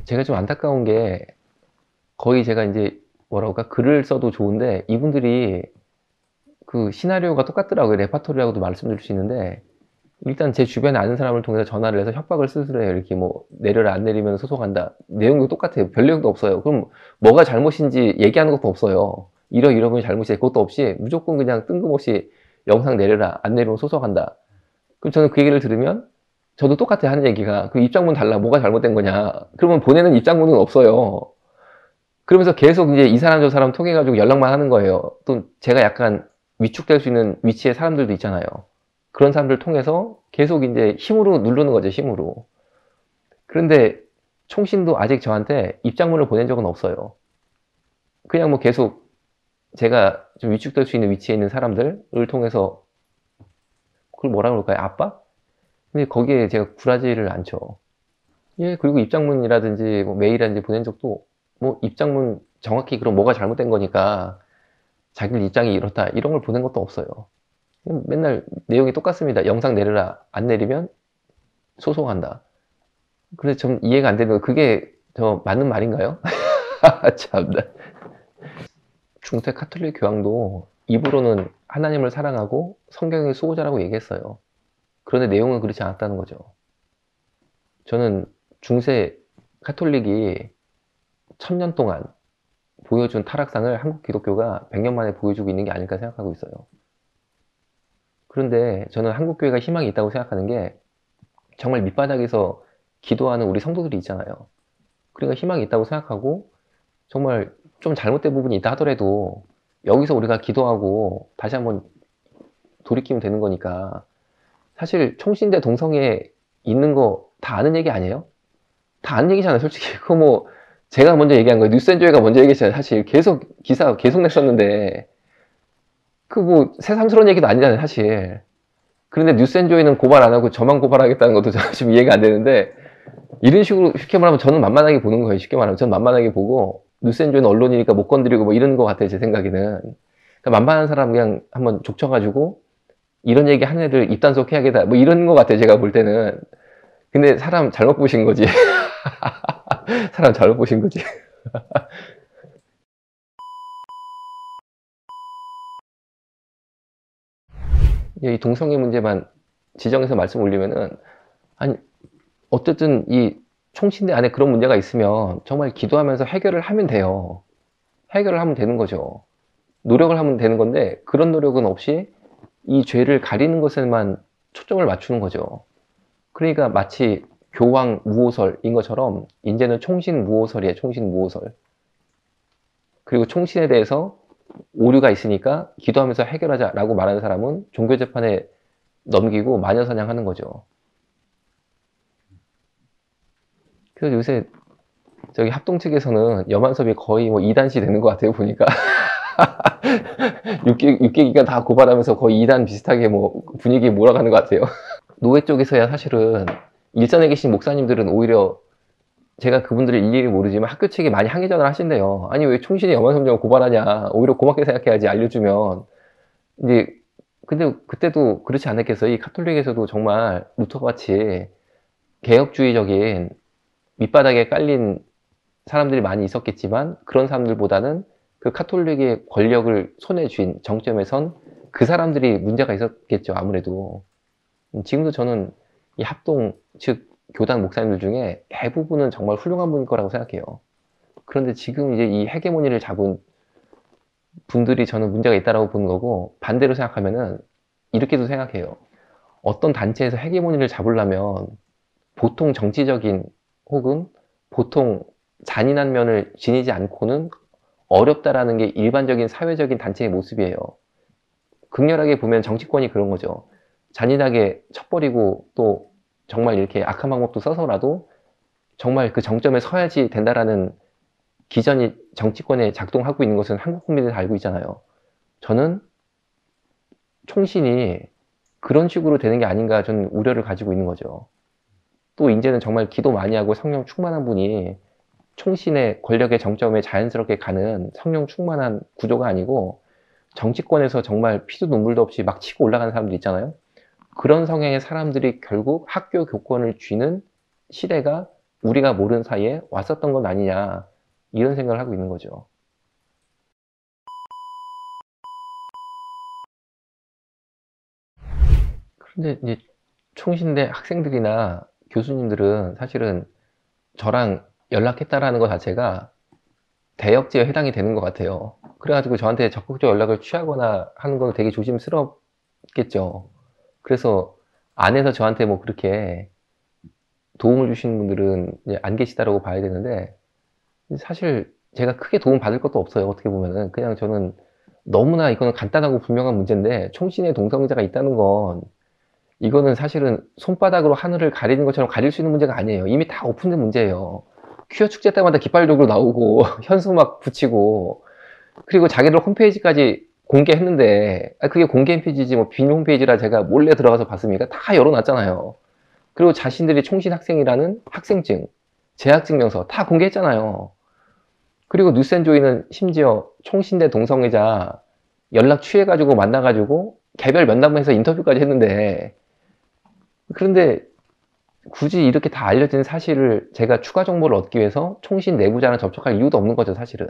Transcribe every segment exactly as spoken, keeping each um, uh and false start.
제가 좀 안타까운 게 거의 제가 이제 뭐라고 할까? 글을 써도 좋은데 이분들이 그 시나리오가 똑같더라고요. 레파토리라고도 말씀드릴 수 있는데 일단 제 주변에 아는 사람을 통해서 전화를 해서 협박을 스스로 해요. 이렇게 뭐 내려라 안 내리면 소송한다. 내용도 똑같아요. 별 내용도 없어요. 그럼 뭐가 잘못인지 얘기하는 것도 없어요. 이러 이러면 잘못이야. 그것도 없이 무조건 그냥 뜬금없이 영상 내려라 안 내리면 소송한다. 그럼 저는 그 얘기를 들으면 저도 똑같아 하는 얘기가 그 입장문 달라 뭐가 잘못된 거냐. 그러면 보내는 입장문은 없어요. 그러면서 계속 이제 이 사람 저 사람 통해 가지고 연락만 하는 거예요. 또 제가 약간 위축될 수 있는 위치의 사람들도 있잖아요. 그런 사람들 통해서 계속 이제 힘으로 누르는 거죠, 힘으로. 그런데 총신도 아직 저한테 입장문을 보낸 적은 없어요. 그냥 뭐 계속 제가 좀 위축될 수 있는 위치에 있는 사람들을 통해서 그걸 뭐라 그럴까요? 압박? 근데 거기에 제가 굴하지를 않죠. 예, 그리고 입장문이라든지 뭐 메일이라든지 보낸 적도 뭐 입장문 정확히 그럼 뭐가 잘못된 거니까 자기 입장이 이렇다 이런 걸 보낸 것도 없어요. 맨날 내용이 똑같습니다. 영상 내려라 안 내리면 소송한다. 그래서 좀 이해가 안 되는 거 그게 저 맞는 말인가요? 참나. 중세 카톨릭 교황도 입으로는 하나님을 사랑하고 성경의 수호자라고 얘기했어요. 그런데 내용은 그렇지 않았다는 거죠. 저는 중세 카톨릭이 천년 동안 보여준 타락상을 한국 기독교가 백 년 만에 보여주고 있는 게 아닐까 생각하고 있어요. 그런데 저는 한국교회가 희망이 있다고 생각하는 게 정말 밑바닥에서 기도하는 우리 성도들이 있잖아요. 그러니까 희망이 있다고 생각하고 정말 좀 잘못된 부분이 있다 하더라도 여기서 우리가 기도하고 다시 한번 돌이키면 되는 거니까 사실 총신대 동성애 있는 거 다 아는 얘기 아니에요? 다 아는 얘기잖아요, 솔직히. 그거 뭐 제가 먼저 얘기한 거예요. 뉴스엔조이가 먼저 얘기했잖아요. 사실 계속 기사 계속 냈었는데 그 뭐 새삼스러운 얘기도 아니잖아요, 사실. 그런데 뉴스엔조이는 고발 안 하고 저만 고발하겠다는 것도 저는 지금 이해가 안 되는데 이런 식으로 쉽게 말하면 저는 만만하게 보는 거예요. 쉽게 말하면 저는 만만하게 보고 뉴스엔조이는 언론이니까 못 건드리고 뭐 이런 거 같아요, 제 생각에는. 그러니까 만만한 사람 그냥 한번 족쳐가지고 이런 얘기 하는 애들 입단속 해야겠다 뭐 이런 거 같아요, 제가 볼 때는. 근데 사람 잘못 보신 거지. 사람 잘못 보신 거지. 이 동성애 문제만 지정해서 말씀 올리면은 아니 어쨌든 이 총신대 안에 그런 문제가 있으면 정말 기도하면서 해결을 하면 돼요. 해결을 하면 되는 거죠. 노력을 하면 되는 건데 그런 노력은 없이 이 죄를 가리는 것에만 초점을 맞추는 거죠. 그러니까 마치 교황 무호설인 것처럼 이제는 총신 무호설이에요. 총신 무호설. 그리고 총신에 대해서 오류가 있으니까 기도하면서 해결하자라고 말하는 사람은 종교재판에 넘기고 마녀사냥하는 거죠. 그래서 요새 저기 합동 측에서는 염한섭이 거의 뭐 이단시 되는 것 같아요, 보니까. 육 개, 육 개 기관 다 고발하면서 거의 이단 비슷하게 뭐 분위기에 몰아가는 것 같아요. 노예 쪽에서야 사실은 일선에 계신 목사님들은 오히려 제가 그분들을 일일이 모르지만 학교 측에 많이 항의전을 하신대요. 아니 왜 총신이 염한섭령을 고발하냐. 오히려 고맙게 생각해야지 알려주면. 이제 근데 그때도 그렇지 않았겠어요. 이 카톨릭에서도 정말 루터같이 개혁주의적인 밑바닥에 깔린 사람들이 많이 있었겠지만 그런 사람들보다는 그 카톨릭의 권력을 손에 쥔 정점에선 그 사람들이 문제가 있었겠죠. 아무래도. 지금도 저는 이 합동 즉 교단 목사님들 중에 대부분은 정말 훌륭한 분일 거라고 생각해요. 그런데 지금 이제 이 헤게모니를 잡은 분들이 저는 문제가 있다고 보는 거고 반대로 생각하면은 이렇게도 생각해요. 어떤 단체에서 헤게모니를 잡으려면 보통 정치적인 혹은 보통 잔인한 면을 지니지 않고는 어렵다라는 게 일반적인 사회적인 단체의 모습이에요. 극렬하게 보면 정치권이 그런 거죠. 잔인하게 쳐버리고 또 정말 이렇게 악한 방법도 써서라도 정말 그 정점에 서야지 된다라는 기전이 정치권에 작동하고 있는 것은 한국 국민들이 다 알고 있잖아요. 저는 총신이 그런 식으로 되는 게 아닌가 저는 우려를 가지고 있는 거죠. 또 이제는 정말 기도 많이 하고 성령 충만한 분이 총신의 권력의 정점에 자연스럽게 가는 성령 충만한 구조가 아니고 정치권에서 정말 피도 눈물도 없이 막 치고 올라가는 사람들 있잖아요. 그런 성향의 사람들이 결국 학교 교권을 쥐는 시대가 우리가 모르는 사이에 왔었던 건 아니냐, 이런 생각을 하고 있는 거죠. 그런데 이제 총신대 학생들이나 교수님들은 사실은 저랑 연락했다라는 것 자체가 대역죄에 해당이 되는 것 같아요. 그래가지고 저한테 적극적 연락을 취하거나 하는 건 되게 조심스럽겠죠. 그래서 안에서 저한테 뭐 그렇게 도움을 주시는 분들은 이제 안 계시다라고 봐야 되는데, 사실 제가 크게 도움 받을 것도 없어요. 어떻게 보면은 그냥 저는 너무나 이거는 간단하고 분명한 문제인데, 총신의 동성애자가 있다는 건 이거는 사실은 손바닥으로 하늘을 가리는 것처럼 가릴 수 있는 문제가 아니에요. 이미 다 오픈된 문제예요. 퀴어 축제 때마다 깃발적으로 나오고 현수 막 붙이고, 그리고 자기들 홈페이지까지 공개했는데, 아, 그게 공개 홈페이지지 뭐 비밀 홈페이지라 제가 몰래 들어가서 봤습니까? 다 열어놨잖아요. 그리고 자신들이 총신 학생이라는 학생증, 재학증명서 다 공개했잖아요. 그리고 뉴스앤조이는 심지어 총신대 동성애자 연락 취해가지고 만나가지고 개별 면담해서 인터뷰까지 했는데, 그런데 굳이 이렇게 다 알려진 사실을 제가 추가 정보를 얻기 위해서 총신 내부자랑 접촉할 이유도 없는 거죠, 사실은.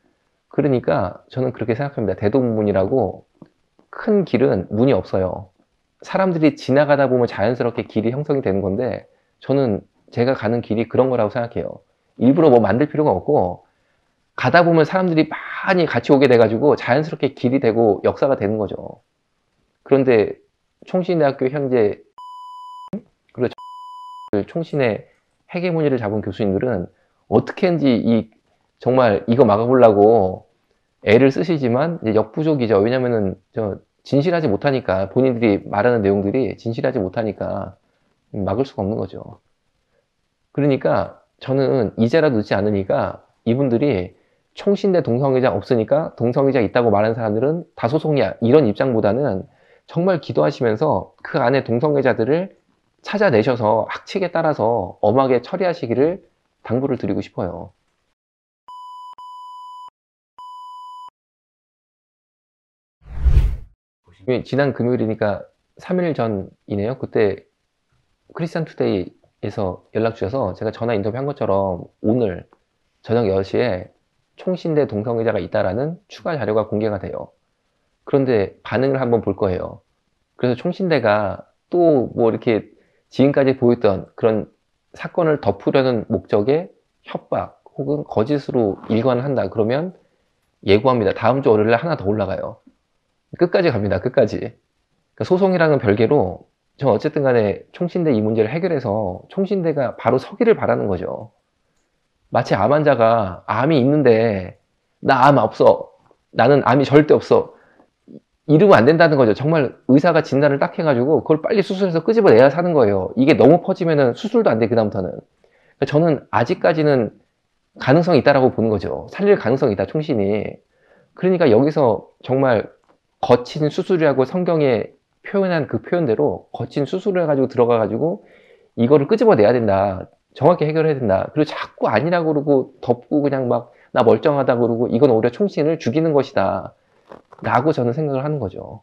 그러니까 저는 그렇게 생각합니다. 대동문이라고 큰 길은 문이 없어요. 사람들이 지나가다 보면 자연스럽게 길이 형성이 되는 건데, 저는 제가 가는 길이 그런 거라고 생각해요. 일부러 뭐 만들 필요가 없고, 가다 보면 사람들이 많이 같이 오게 돼가지고 자연스럽게 길이 되고 역사가 되는 거죠. 그런데 총신대학교 현재, 그리고 총신의 헤게모니를 잡은 교수님들은 어떻게든지 이 정말 이거 막아보려고 애를 쓰시지만 이제 역부족이죠. 왜냐면은 저 진실하지 못하니까, 본인들이 말하는 내용들이 진실하지 못하니까 막을 수가 없는 거죠. 그러니까 저는 이제라도 늦지 않으니까, 이분들이 총신대 동성애자 없으니까 동성애자 있다고 말하는 사람들은 다 소송이야, 이런 입장보다는 정말 기도하시면서 그 안에 동성애자들을 찾아내셔서 학칙에 따라서 엄하게 처리하시기를 당부를 드리고 싶어요. 지난 금요일이니까 삼 일 전이네요. 그때 크리스찬 투데이에서 연락 주셔서 제가 전화 인터뷰 한 것처럼 오늘 저녁 열 시에 총신대 동성애자가 있다라는 추가 자료가 공개가 돼요. 그런데 반응을 한번 볼 거예요. 그래서 총신대가 또 뭐 이렇게 지금까지 보였던 그런 사건을 덮으려는 목적의 협박 혹은 거짓으로 일관을 한다 그러면 예고합니다. 다음 주 월요일에 하나 더 올라가요. 끝까지 갑니다. 끝까지. 그러니까 소송이랑은 별개로 저 어쨌든 간에 총신대 이 문제를 해결해서 총신대가 바로 서기를 바라는 거죠. 마치 암 환자가 암이 있는데 나 암 없어, 나는 암이 절대 없어, 이러면 안 된다는 거죠. 정말 의사가 진단을 딱 해가지고 그걸 빨리 수술해서 끄집어내야 사는 거예요. 이게 너무 퍼지면은 수술도 안 돼, 그다음부터는. 그러니까 저는 아직까지는 가능성이 있다라고 보는 거죠. 살릴 가능성이 있다, 총신이. 그러니까 여기서 정말 거친 수술이라고 성경에 표현한 그 표현대로 거친 수술을 해가지고 들어가가지고 이거를 끄집어내야 된다. 정확히 해결해야 된다. 그리고 자꾸 아니라고 그러고 덮고 그냥 막 나 멀쩡하다 그러고 이건 오히려 총신을 죽이는 것이다 라고 저는 생각을 하는 거죠.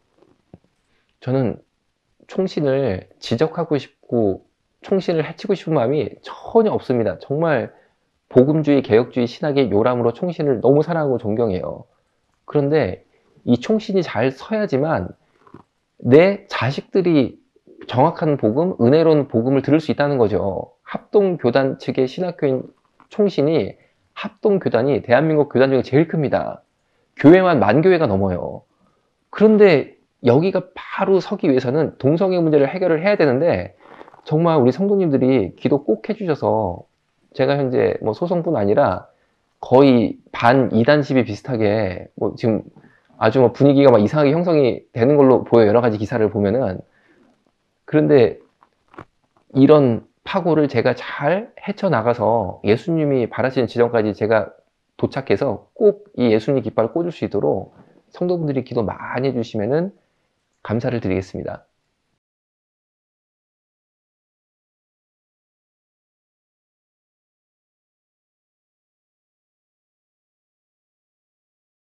저는 총신을 지적하고 싶고 총신을 해치고 싶은 마음이 전혀 없습니다. 정말 복음주의, 개혁주의 신학의 요람으로 총신을 너무 사랑하고 존경해요. 그런데 이 총신이 잘 서야지만 내 자식들이 정확한 복음, 은혜로운 복음을 들을 수 있다는 거죠. 합동교단 측의 신학교인 총신이, 합동교단이 대한민국 교단 중에 제일 큽니다. 교회만 만 교회가 넘어요. 그런데 여기가 바로 서기 위해서는 동성애 문제를 해결을 해야 되는데, 정말 우리 성도님들이 기도 꼭 해주셔서 제가 현재 뭐 소송뿐 아니라 거의 반 이단 시비 비슷하게 뭐 지금 아주 뭐 분위기가 막 이상하게 형성이 되는 걸로 보여요. 여러 가지 기사를 보면은. 그런데 이런 파고를 제가 잘 헤쳐나가서 예수님이 바라시는 지점까지 제가 도착해서 꼭 이 예수님 깃발을 꽂을 수 있도록 성도분들이 기도 많이 해주시면은 감사를 드리겠습니다.